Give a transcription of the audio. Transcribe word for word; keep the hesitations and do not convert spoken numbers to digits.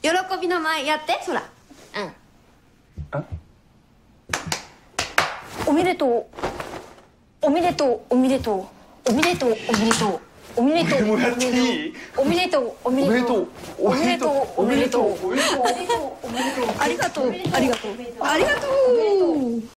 喜びの舞やってそら。うん。 あ、 おめでとう。おめでとう。おめでとう。おめでとう。おめでとう。おめでとう。 俺もやっていい？ おめでとう。おめでとう。おめでとう。おめでとう。おめでとう。おめでとう。ありがとう。ありがとう。ありがとう。